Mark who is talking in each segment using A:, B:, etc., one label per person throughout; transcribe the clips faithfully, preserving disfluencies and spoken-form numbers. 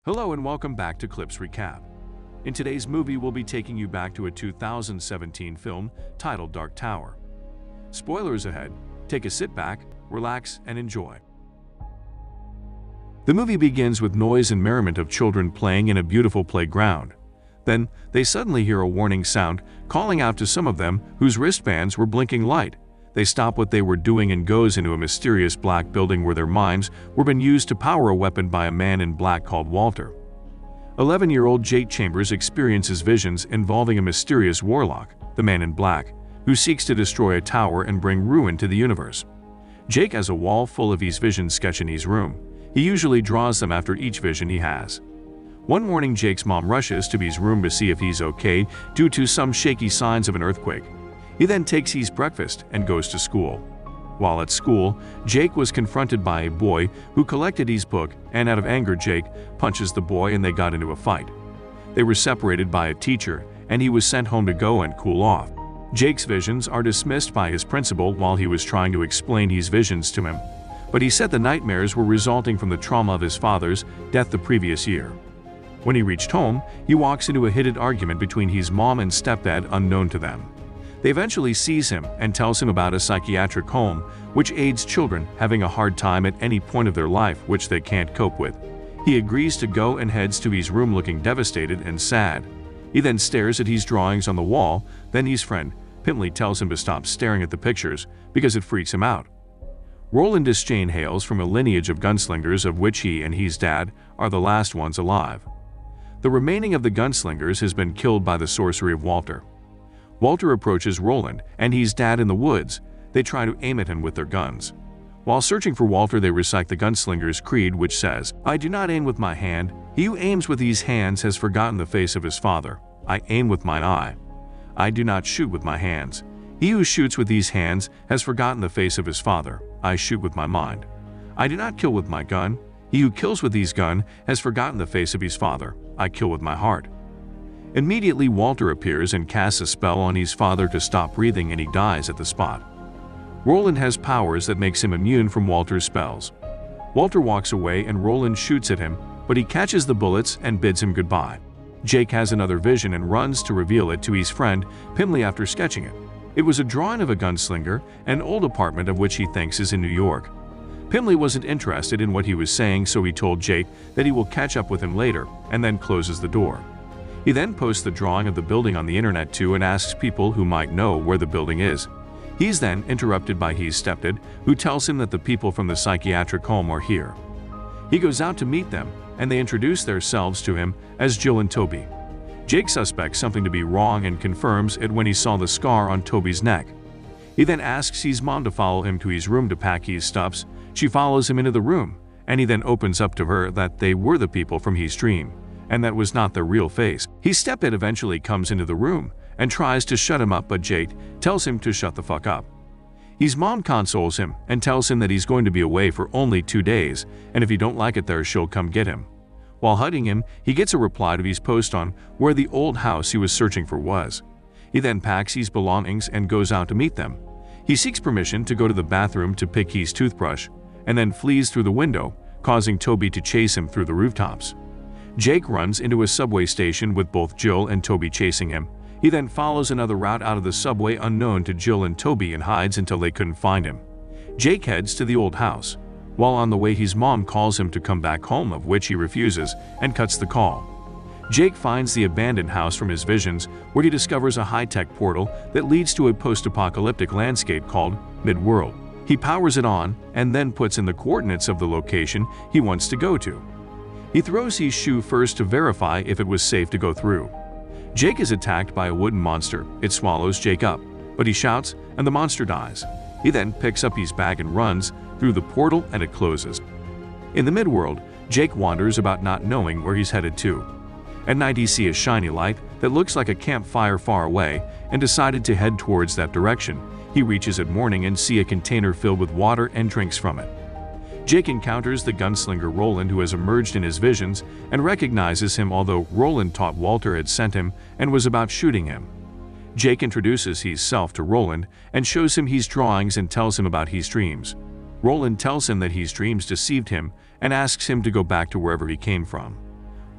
A: Hello and welcome back to Clips Recap. In today's movie, we'll be taking you back to a two thousand seventeen film titled Dark Tower. Spoilers ahead, take a sit back, relax, and enjoy. The movie begins with noise and merriment of children playing in a beautiful playground. Then, they suddenly hear a warning sound calling out to some of them whose wristbands were blinking light. They stop what they were doing and goes into a mysterious black building where their minds were being used to power a weapon by a man in black called Walter. eleven-year-old Jake Chambers experiences visions involving a mysterious warlock, the man in black, who seeks to destroy a tower and bring ruin to the universe. Jake has a wall full of his visions sketched in his room. He usually draws them after each vision he has. One morning, Jake's mom rushes to his room to see if he's okay due to some shaky signs of an earthquake. He then takes his breakfast and goes to school. While at school, Jake was confronted by a boy who collected his book, and out of anger, Jake punches the boy and they got into a fight. They were separated by a teacher and he was sent home to go and cool off. Jake's visions are dismissed by his principal while he was trying to explain his visions to him, but he said the nightmares were resulting from the trauma of his father's death the previous year. When he reached home, he walks into a heated argument between his mom and stepdad unknown to them. They eventually seize him and tells him about a psychiatric home which aids children having a hard time at any point of their life which they can't cope with. He agrees to go and heads to his room looking devastated and sad. He then stares at his drawings on the wall, then his friend, Pintley, tells him to stop staring at the pictures because it freaks him out. Roland Deschain hails from a lineage of gunslingers of which he and his dad are the last ones alive. The remaining of the gunslingers has been killed by the sorcery of Walter. Walter approaches Roland and his dad in the woods. They try to aim at him with their guns. While searching for Walter, they recite the gunslinger's creed, which says, "I do not aim with my hand. He who aims with these hands has forgotten the face of his father. I aim with mine eye. I do not shoot with my hands. He who shoots with these hands has forgotten the face of his father. I shoot with my mind. I do not kill with my gun. He who kills with his gun has forgotten the face of his father. I kill with my heart." Immediately, Walter appears and casts a spell on his father to stop breathing, and he dies at the spot. Roland has powers that makes him immune from Walter's spells. Walter walks away and Roland shoots at him, but he catches the bullets and bids him goodbye. Jake has another vision and runs to reveal it to his friend Pintley after sketching it. It was a drawing of a gunslinger, an old apartment of which he thinks is in New York. Pintley wasn't interested in what he was saying, so he told Jake that he will catch up with him later, and then closes the door. He then posts the drawing of the building on the internet too and asks people who might know where the building is. He's then interrupted by his stepdad, who tells him that the people from the psychiatric home are here. He goes out to meet them, and they introduce themselves to him as Jill and Toby. Jake suspects something to be wrong and confirms it when he saw the scar on Toby's neck. He then asks his mom to follow him to his room to pack his stuffs. She follows him into the room, and he then opens up to her that they were the people from his dream, and that was not their real face. His stepdad eventually comes into the room and tries to shut him up, but Jake tells him to shut the fuck up. His mom consoles him and tells him that he's going to be away for only two days, and if he don't like it there, she'll come get him. While hugging him, he gets a reply to his post on where the old house he was searching for was. He then packs his belongings and goes out to meet them. He seeks permission to go to the bathroom to pick his toothbrush, and then flees through the window, causing Toby to chase him through the rooftops. Jake runs into a subway station with both Jill and Toby chasing him. He then follows another route out of the subway unknown to Jill and Toby and hides until they couldn't find him. Jake heads to the old house. While on the way, his mom calls him to come back home, of which he refuses and cuts the call. Jake finds the abandoned house from his visions, where he discovers a high-tech portal that leads to a post-apocalyptic landscape called Mid-World. He powers it on and then puts in the coordinates of the location he wants to go to. He throws his shoe first to verify if it was safe to go through. Jake is attacked by a wooden monster. It swallows Jake up, but he shouts and the monster dies. He then picks up his bag and runs through the portal, and it closes. In the midworld, Jake wanders about not knowing where he's headed to. At night, he sees a shiny light that looks like a campfire far away and decided to head towards that direction. He reaches at morning and sees a container filled with water and drinks from it. Jake encounters the gunslinger Roland, who has emerged in his visions, and recognizes him, although Roland thought Walter had sent him and was about shooting him. Jake introduces himself to Roland and shows him his drawings and tells him about his dreams. Roland tells him that his dreams deceived him and asks him to go back to wherever he came from.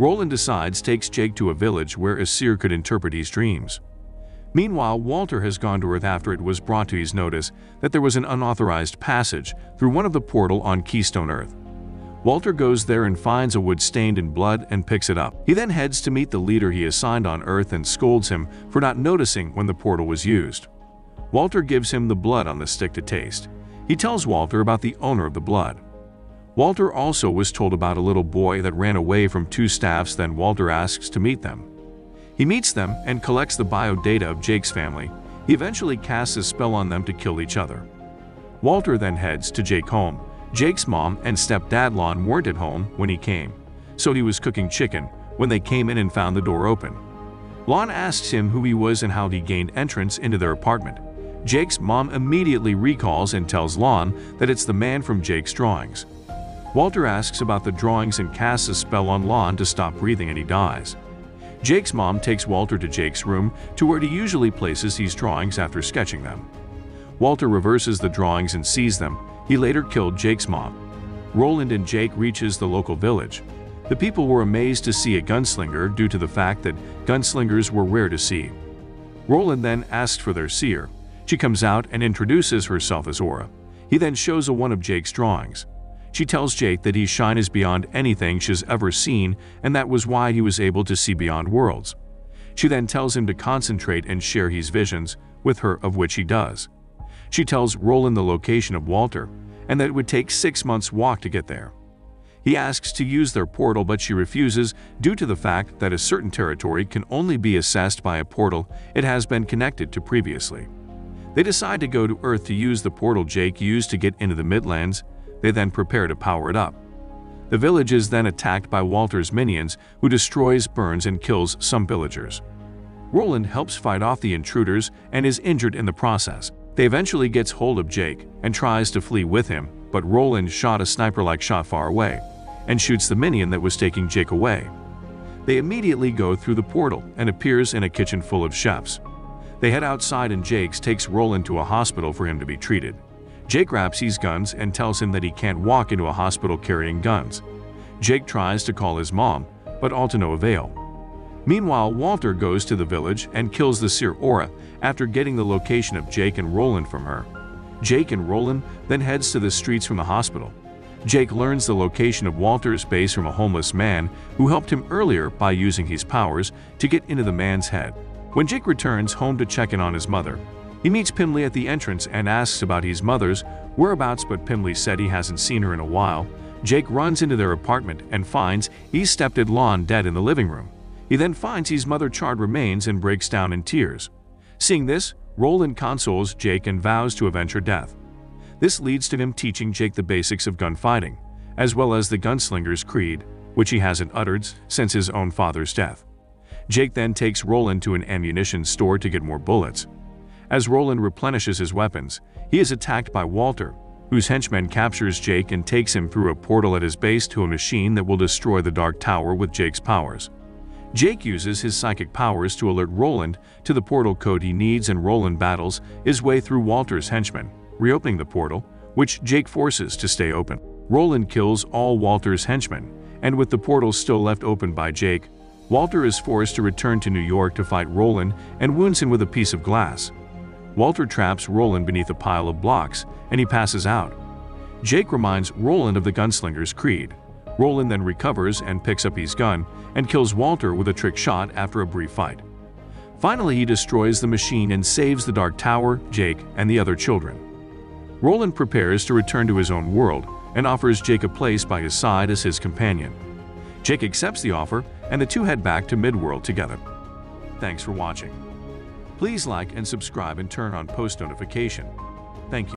A: Roland decides takes Jake to a village where a seer could interpret his dreams. Meanwhile, Walter has gone to Earth after it was brought to his notice that there was an unauthorized passage through one of the portal on Keystone Earth. Walter goes there and finds a wood stained in blood and picks it up. He then heads to meet the leader he assigned on Earth and scolds him for not noticing when the portal was used. Walter gives him the blood on the stick to taste. He tells Walter about the owner of the blood. Walter also was told about a little boy that ran away from two staffs. Then Walter asks to meet them. He meets them and collects the biodata of Jake's family. He eventually casts a spell on them to kill each other. Walter then heads to Jake's home. Jake's mom and stepdad Lon weren't at home when he came, so he was cooking chicken when they came in and found the door open. Lon asks him who he was and how he gained entrance into their apartment. Jake's mom immediately recalls and tells Lon that it's the man from Jake's drawings. Walter asks about the drawings and casts a spell on Lon to stop breathing and he dies. Jake's mom takes Walter to Jake's room to where he usually places his drawings after sketching them. Walter reverses the drawings and sees them. He later killed Jake's mom. Roland and Jake reaches the local village. The people were amazed to see a gunslinger due to the fact that gunslingers were rare to see. Roland then asked for their seer. She comes out and introduces herself as Aura. He then shows a one of Jake's drawings. She tells Jake that his shine is beyond anything she's ever seen, and that was why he was able to see beyond worlds. She then tells him to concentrate and share his visions with her, of which he does. She tells Roland the location of Walter, and that it would take six months' walk to get there. He asks to use their portal, but she refuses due to the fact that a certain territory can only be accessed by a portal it has been connected to previously. They decide to go to Earth to use the portal Jake used to get into the Midlands. They then prepare to power it up. The village is then attacked by Walter's minions, who destroys, burns, and kills some villagers. Roland helps fight off the intruders and is injured in the process. They eventually gets hold of Jake and tries to flee with him, but Roland shot a sniper-like shot far away and shoots the minion that was taking Jake away. They immediately go through the portal and appears in a kitchen full of chefs. They head outside and Jake takes Roland to a hospital for him to be treated. Jake grabs his guns and tells him that he can't walk into a hospital carrying guns. Jake tries to call his mom, but all to no avail. Meanwhile, Walter goes to the village and kills the seer Aura after getting the location of Jake and Roland from her. Jake and Roland then heads to the streets from the hospital. Jake learns the location of Walter's base from a homeless man who helped him earlier by using his powers to get into the man's head. When Jake returns home to check in on his mother, he meets Pimley at the entrance and asks about his mother's whereabouts, but Pimley said he hasn't seen her in a while. Jake runs into their apartment and finds his stepdad Lon dead in the living room. He then finds his mother charred remains and breaks down in tears. Seeing this, Roland consoles Jake and vows to avenge her death. This leads to him teaching Jake the basics of gunfighting, as well as the gunslinger's creed, which he hasn't uttered since his own father's death. Jake then takes Roland to an ammunition store to get more bullets. As Roland replenishes his weapons, he is attacked by Walter, whose henchman captures Jake and takes him through a portal at his base to a machine that will destroy the Dark Tower with Jake's powers. Jake uses his psychic powers to alert Roland to the portal code he needs, and Roland battles his way through Walter's henchmen, reopening the portal, which Jake forces to stay open. Roland kills all Walter's henchmen, and with the portal still left open by Jake, Walter is forced to return to New York to fight Roland and wounds him with a piece of glass. Walter traps Roland beneath a pile of blocks, and he passes out. Jake reminds Roland of the gunslinger's creed. Roland then recovers and picks up his gun and kills Walter with a trick shot after a brief fight. Finally, he destroys the machine and saves the Dark Tower, Jake, and the other children. Roland prepares to return to his own world and offers Jake a place by his side as his companion. Jake accepts the offer, and the two head back to Midworld together. Thanks for watching. Please like and subscribe and turn on post notification. Thank you.